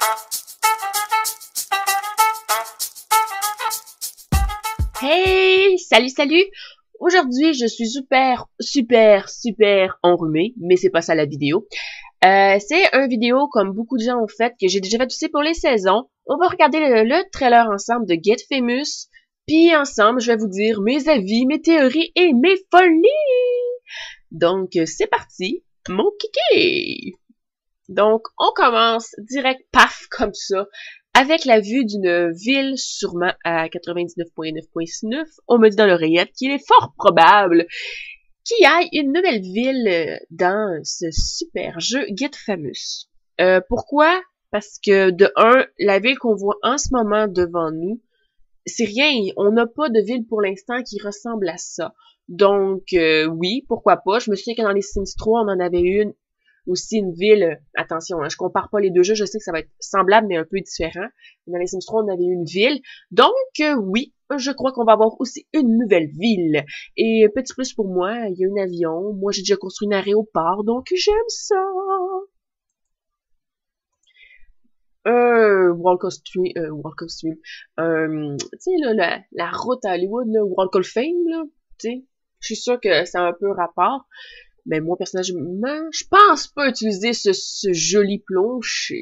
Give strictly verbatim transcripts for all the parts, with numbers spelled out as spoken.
Hey! Salut, salut! Aujourd'hui, je suis super, super, super enrhumée, mais c'est pas ça la vidéo. Euh, c'est une vidéo, comme beaucoup de gens ont fait, que j'ai déjà fait aussi pour les saisons. On va regarder le, le trailer ensemble de Get Famous, puis ensemble, je vais vous dire mes avis, mes théories et mes folies! Donc, c'est parti, mon kiki! Donc, on commence direct, paf, comme ça, avec la vue d'une ville sûrement à quatre-vingt-dix-neuf virgule neuf virgule neuf. On me dit dans l'oreillette qu'il est fort probable qu'il y ait une nouvelle ville dans ce super jeu Get Famous. Euh, pourquoi? Parce que, de un, la ville qu'on voit en ce moment devant nous, c'est rien. On n'a pas de ville pour l'instant qui ressemble à ça. Donc, euh, oui, pourquoi pas. Je me souviens que dans les Sims trois, on en avait une aussi une ville, euh, attention, hein, je compare pas les deux jeux, je sais que ça va être semblable, mais un peu différent. Dans les Sims trois, on avait une ville. Donc, euh, oui, je crois qu'on va avoir aussi une nouvelle ville. Et petit plus pour moi, il y a un avion. Moi, j'ai déjà construit un aéroport, donc j'aime ça. Euh, Walk of Stream, euh, Walk of Stream, euh, tu sais, là, la, la route à Hollywood, là, Walk of Fame, là, tu sais, je suis sûre que ça a un peu rapport. Mais moi, personnellement, je pense pas utiliser ce, ce joli plancher.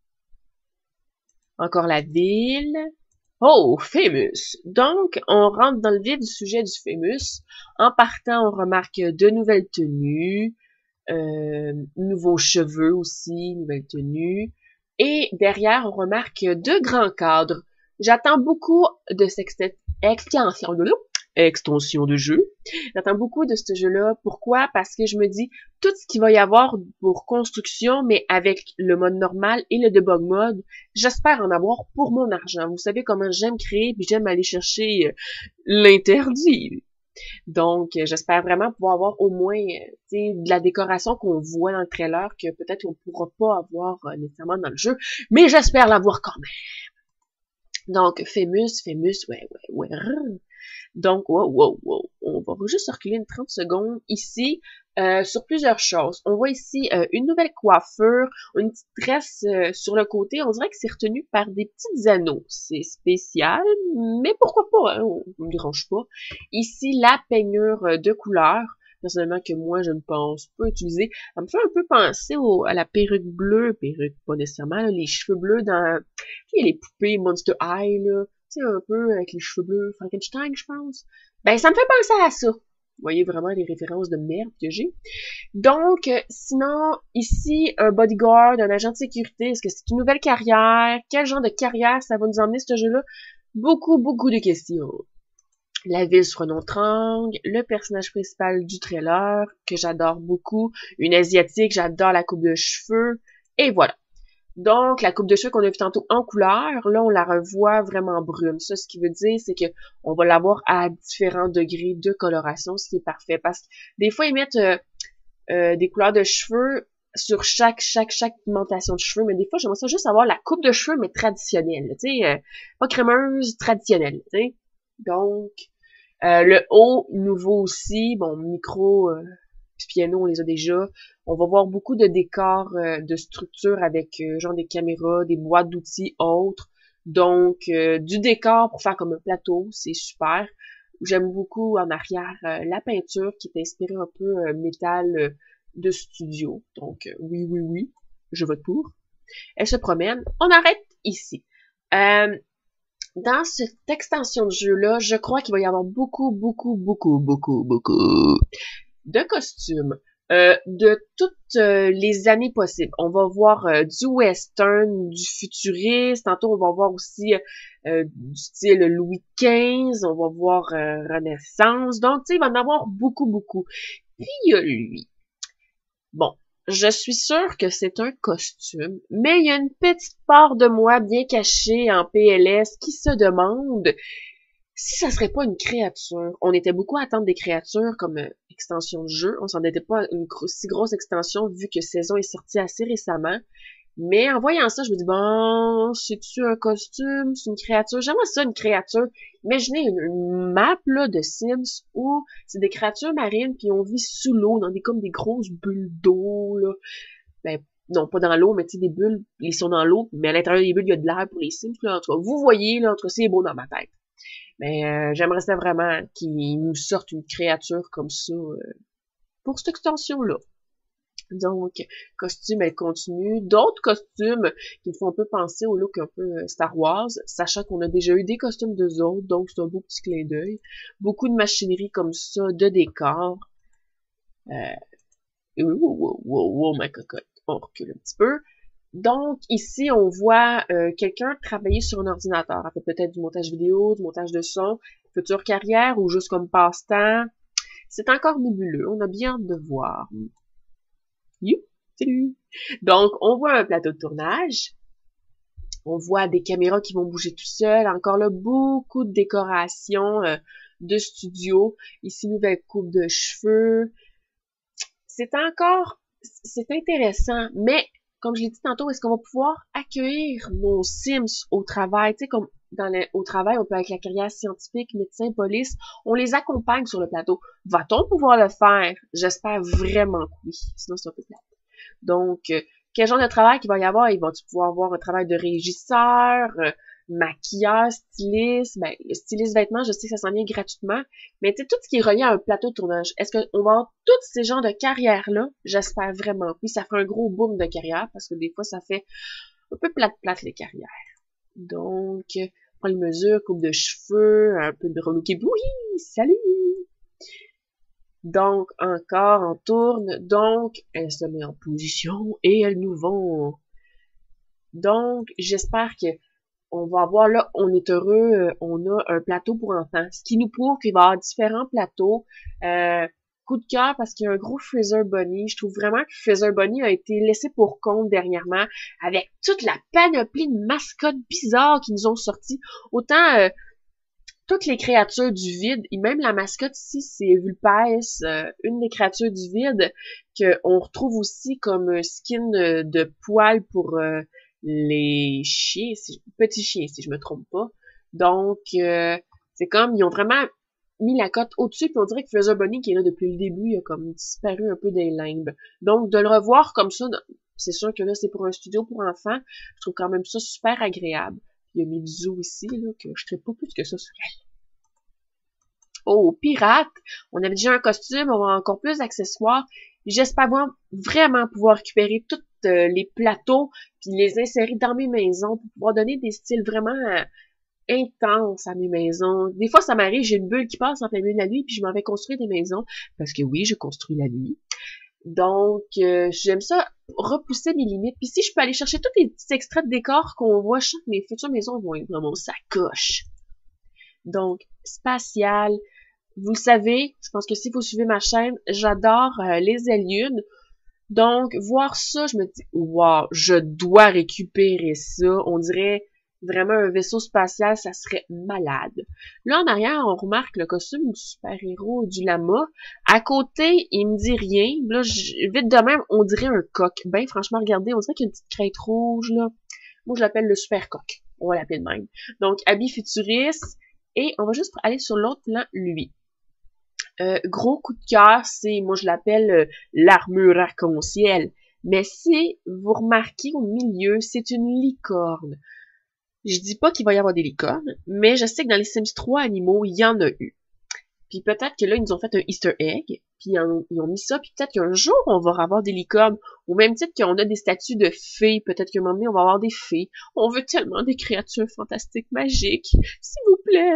Encore la ville. Oh, Famous. Donc, on rentre dans le vif du sujet du Famous. En partant, on remarque de nouvelles tenues, euh, nouveaux cheveux aussi, nouvelles tenues. Et derrière, on remarque deux grands cadres. J'attends beaucoup de cette extension de l'eau. extension de jeu. J'attends beaucoup de ce jeu-là. Pourquoi? Parce que je me dis, tout ce qu'il va y avoir pour construction, mais avec le mode normal et le debug mode, j'espère en avoir pour mon argent. Vous savez comment j'aime créer, puis j'aime aller chercher euh, l'interdit. Donc, euh, j'espère vraiment pouvoir avoir au moins euh, de la décoration qu'on voit dans le trailer, que peut-être on pourra pas avoir euh, nécessairement dans le jeu, mais j'espère l'avoir quand même. Donc, Famous, Famous, ouais, ouais, ouais. Donc, wow, wow, wow. On va juste reculer une trente secondes ici euh, sur plusieurs choses. On voit ici euh, une nouvelle coiffure, une petite tresse euh, sur le côté. On dirait que c'est retenu par des petits anneaux. C'est spécial, mais pourquoi pas, hein? On ne me dérange pas. Ici, la peignure de couleur. Personnellement, que moi, je ne pense pas utiliser. Elle me fait un peu penser au, à la perruque bleue. Perruque, pas nécessairement, là, les cheveux bleus dans... Il y a les poupées Monster High, là. Tu sais, un peu avec les cheveux bleus, Frankenstein, je pense. Ben, ça me fait penser à ça. Vous voyez vraiment les références de merde que j'ai. Donc, euh, sinon, ici, un bodyguard, un agent de sécurité, est-ce que c'est une nouvelle carrière? Quel genre de carrière ça va nous emmener, ce jeu-là? Beaucoup, beaucoup de questions. La ville sur un autre angle, le personnage principal du trailer, que j'adore beaucoup, une asiatique, j'adore la coupe de cheveux, et voilà. Donc, la coupe de cheveux qu'on a vu tantôt en couleur, là, on la revoit vraiment brune. Ça, ce qui veut dire, c'est que on va l'avoir à différents degrés de coloration, ce qui est parfait. Parce que des fois, ils mettent euh, euh, des couleurs de cheveux sur chaque, chaque, chaque pigmentation de cheveux, mais des fois, j'aimerais ça juste avoir la coupe de cheveux, mais traditionnelle, tu sais, euh, pas crémeuse, traditionnelle, tu sais. Donc, euh, le haut, nouveau aussi, bon, micro... Euh, piano, on les a déjà. On va voir beaucoup de décors, euh, de structures avec euh, genre des caméras, des boîtes d'outils autres. Donc, euh, du décor pour faire comme un plateau, c'est super. J'aime beaucoup en arrière euh, la peinture qui est inspirée un peu euh, métal euh, de studio. Donc, euh, oui, oui, oui, je vote pour. Elle se promène. On arrête ici. Euh, dans cette extension de jeu-là, je crois qu'il va y avoir beaucoup, beaucoup, beaucoup, beaucoup, beaucoup de costumes, euh, de toutes euh, les années possibles. On va voir euh, du western, du futuriste, tantôt on va voir aussi euh, du style Louis quinze, on va voir euh, Renaissance, donc tu sais, il va en avoir beaucoup, beaucoup. Puis il y a lui. Bon, je suis sûre que c'est un costume, mais il y a une petite part de moi bien cachée en P L S qui se demande si ça serait pas une créature. On était beaucoup à attendre des créatures comme euh, extension de jeu. On s'en était pas à une gro si grosse extension vu que saison est sortie assez récemment. Mais en voyant ça, je me dis, bon, c'est-tu un costume? C'est une créature? J'aimerais ça, une créature. Imaginez une, une map là, de Sims où c'est des créatures marines puis on vit sous l'eau dans des comme des grosses bulles d'eau. Là. Ben, non, pas dans l'eau, mais tu sais, des bulles, ils sont dans l'eau, mais à l'intérieur des bulles, il y a de l'air pour les Sims, là, en tout cas. Vous voyez, là, en tout cas, c'est beau dans ma tête. Mais euh, j'aimerais ça vraiment qu'ils nous sortent une créature comme ça euh, pour cette extension-là. Donc, costume, elle continue. D'autres costumes qui me font un peu penser au look un peu Star Wars, sachant qu'on a déjà eu des costumes d'eux autres, donc c'est un beau petit clin d'œil. Beaucoup de machinerie comme ça, de décors. Euh, wow, wow, wow, wow, ma cocotte. On recule un petit peu. Donc, ici, on voit euh, quelqu'un travailler sur un ordinateur. Elle fait peut-être du montage vidéo, du montage de son, future carrière ou juste comme passe-temps. C'est encore nébuleux. On a bien hâte de voir. You, salut! Donc, on voit un plateau de tournage. On voit des caméras qui vont bouger tout seul. Encore là, beaucoup de décorations euh, de studio. Ici, nouvelle coupe de cheveux. C'est encore... C'est intéressant, mais comme je l'ai dit tantôt, est-ce qu'on va pouvoir accueillir nos Sims au travail? Tu sais, comme dans le, au travail, on peut avec la carrière scientifique, médecin, police, on les accompagne sur le plateau. Va-t-on pouvoir le faire? J'espère vraiment que oui. Sinon, c'est un peu plate. Donc, euh, quel genre de travail qu'il va y avoir? Il va-tu pouvoir avoir un travail de régisseur, euh, maquilleur, styliste? Ben, le styliste vêtements, je sais que ça s'en vient gratuitement. Mais tu sais, tout ce qui est relié à un plateau de tournage, est-ce qu'on va avoir tous ces genres de carrières-là? J'espère vraiment. Oui, ça fait un gros boom de carrière, parce que des fois, ça fait un peu plate-plate, les carrières. Donc, prends les mesures, coupe de cheveux, un peu de relooké. Oui, salut! Donc, encore, on tourne. Donc, elle se met en position et elle nous vend. Donc, j'espère que on va avoir là, on est heureux, on a un plateau pour enfants. Ce qui nous prouve qu'il va y avoir différents plateaux. Euh, coup de cœur parce qu'il y a un gros Freezer Bunny. Je trouve vraiment que Freezer Bunny a été laissé pour compte dernièrement avec toute la panoplie de mascottes bizarres qui nous ont sortis. Autant... Euh, toutes les créatures du vide, et même la mascotte ici, c'est Vulpes, euh, une des créatures du vide, qu'on retrouve aussi comme un skin de poil pour euh, les chiens, si, petits chiens, si je me trompe pas. Donc, euh, c'est comme, ils ont vraiment mis la cote au-dessus, puis on dirait que Freezer Bunny, qui est là depuis le début, il a comme disparu un peu des limbes. Donc, de le revoir comme ça, c'est sûr que là, c'est pour un studio pour enfants, je trouve quand même ça super agréable. Il y a Milzou ici, là, que je ne pas plus que ça sur elle. Oh, pirate! On avait déjà un costume, on a encore plus d'accessoires. J'espère vraiment pouvoir récupérer tous euh, les plateaux puis les insérer dans mes maisons pour pouvoir donner des styles vraiment euh, intenses à mes maisons. Des fois, ça m'arrive, j'ai une bulle qui passe en plein milieu de la nuit puis je m'en vais construire des maisons parce que oui, je construis la nuit. Donc, euh, j'aime ça, repousser mes limites. Puis si je peux aller chercher tous les petits extraits de décors qu'on voit, je sens que mes futures maisons vont être vraiment sacoche. Donc, spatial. Vous le savez, je pense que si vous suivez ma chaîne, j'adore euh, les aliens. Donc, voir ça, je me dis, wow, je dois récupérer ça. On dirait vraiment un vaisseau spatial, ça serait malade. Là, en arrière, on remarque le costume du super-héros du lama. À côté, il me dit rien. Là, je, vite de même, on dirait un coq. Ben, franchement, regardez, on dirait qu'il y a une petite crête rouge, là. Moi, je l'appelle le super-coq. On va l'appeler de même. Donc, habit futuriste. Et on va juste aller sur l'autre plan, lui. Euh, gros coup de cœur, c'est, moi je l'appelle euh, l'armure arc-en-ciel. Mais si vous remarquez au milieu, c'est une licorne. Je dis pas qu'il va y avoir des licornes, mais je sais que dans les Sims trois animaux, il y en a eu. Puis peut-être que là, ils nous ont fait un Easter egg, puis ils ont, ils ont mis ça, puis peut-être qu'un jour, on va avoir des licornes, au même titre qu'on a des statues de fées, peut-être qu'à un moment donné, on va avoir des fées. On veut tellement des créatures fantastiques, magiques, s'il vous plaît.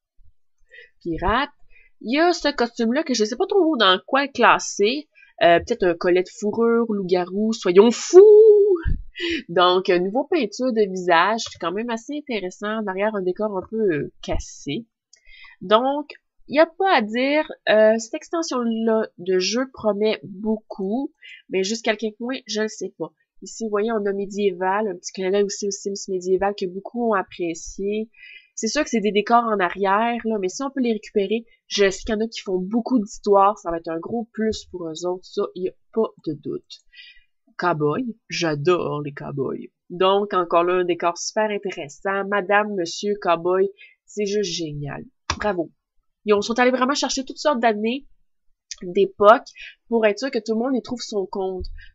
Pirate. Il y a ce costume-là que je sais pas trop dans quoi classer. Euh, peut-être un collet de fourrure, loup-garou, soyons fous! Donc, un nouveau peinture de visage, c'est quand même assez intéressant, derrière un décor un peu euh, cassé. Donc, il n'y a pas à dire, euh, cette extension-là de jeu promet beaucoup, mais jusqu'à quel point, je ne sais pas. Ici, vous voyez, on a médiéval, un petit clin d'œil aussi aux Sims médiéval que beaucoup ont apprécié. C'est sûr que c'est des décors en arrière, là, mais si on peut les récupérer, je sais qu'il y en a qui font beaucoup d'histoires, ça va être un gros plus pour eux autres, ça, il n'y a pas de doute. Cowboy, j'adore les cowboys. Donc, encore là, un décor super intéressant. Madame, monsieur, cowboy, c'est juste génial. Bravo. Ils sont allés vraiment chercher toutes sortes d'années, d'époques, pour être sûr que tout le monde y trouve son compte.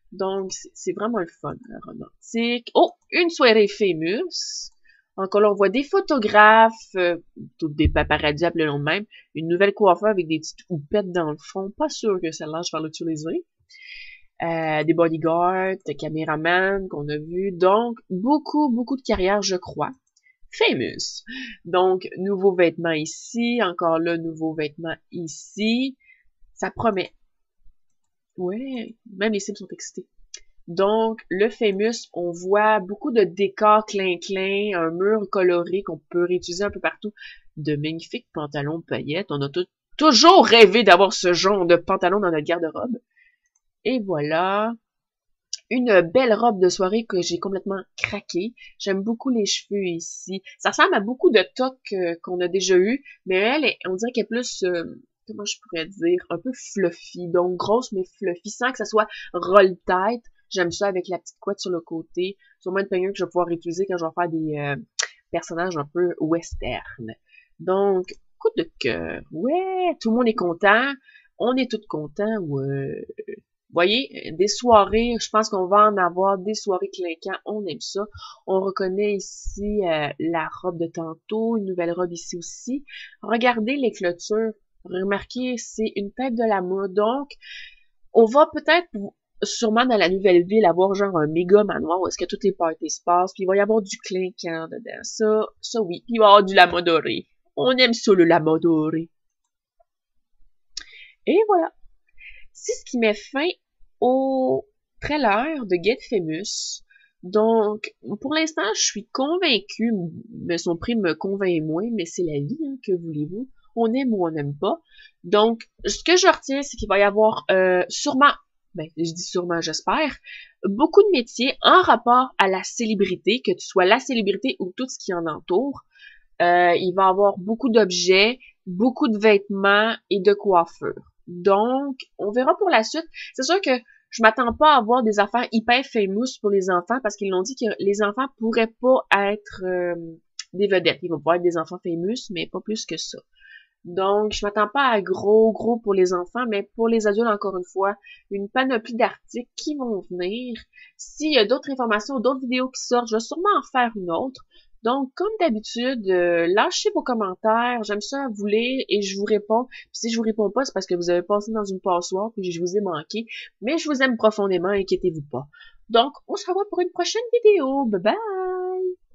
Donc, c'est vraiment le fun, la romantique. Oh, une soirée famous. Encore là, on voit des photographes, euh, des paparazzi, appelons même, une nouvelle coiffeur avec des petites houpettes dans le fond. Pas sûr que ça lâche par l'utiliser. Euh, des bodyguards, des caméramans qu'on a vus. Donc, beaucoup, beaucoup de carrières, je crois. Famous. Donc, nouveaux vêtements ici. Encore là, nouveaux vêtements ici. Ça promet. Ouais, même les Sims sont excités. Donc, le Famous, on voit beaucoup de décors clin-clin, un mur coloré qu'on peut réutiliser un peu partout, de magnifiques pantalons paillettes. On a tout, toujours rêvé d'avoir ce genre de pantalon dans notre garde-robe. Et voilà, une belle robe de soirée que j'ai complètement craqué. J'aime beaucoup les cheveux ici. Ça ressemble à beaucoup de toques euh, qu'on a déjà eu, mais elle, on dirait qu'elle est plus... Euh, comment je pourrais dire, un peu fluffy, donc grosse mais fluffy, sans que ça soit roll-tête. J'aime ça avec la petite couette sur le côté. Sûrement une peignure que je vais pouvoir utiliser quand je vais faire des euh, personnages un peu western. Donc, coup de cœur. Ouais, tout le monde est content. On est tous contents. Ouais. Vous voyez, des soirées, je pense qu'on va en avoir des soirées clinquantes. On aime ça. On reconnaît ici euh, la robe de tantôt, une nouvelle robe ici aussi. Regardez les clôtures. Remarquez, c'est une tête de la mode. Donc, on va peut-être sûrement dans la nouvelle ville avoir genre un méga manoir où est-ce que toutes les parties se passent, puis il va y avoir du clinquant dedans. Ça, ça oui. Puis il va y avoir du lama doré. On aime ça, le lama doré. Et voilà. C'est ce qui met fin au trailer de Get Famous. Donc, pour l'instant, je suis convaincue, mais son prix me convainc moins, mais c'est la vie, hein, que voulez-vous. On aime ou on n'aime pas. Donc, ce que je retiens, c'est qu'il va y avoir euh, sûrement, ben, je dis sûrement, j'espère, beaucoup de métiers en rapport à la célébrité, que tu sois la célébrité ou tout ce qui en entoure. Euh, il va y avoir beaucoup d'objets, beaucoup de vêtements et de coiffures. Donc, on verra pour la suite. C'est sûr que je m'attends pas à avoir des affaires hyper famous pour les enfants parce qu'ils l'ont dit que les enfants pourraient pas être euh, des vedettes. Ils vont pouvoir être des enfants famous, mais pas plus que ça. Donc, je m'attends pas à gros, gros pour les enfants, mais pour les adultes, encore une fois, une panoplie d'articles qui vont venir. S'il y a d'autres informations ou d'autres vidéos qui sortent, je vais sûrement en faire une autre. Donc, comme d'habitude, euh, lâchez vos commentaires. J'aime ça vous lire et je vous réponds. Puis si je vous réponds pas, c'est parce que vous avez passé dans une passoire puis je vous ai manqué. Mais je vous aime profondément, inquiétez-vous pas. Donc, on se revoit pour une prochaine vidéo. Bye bye!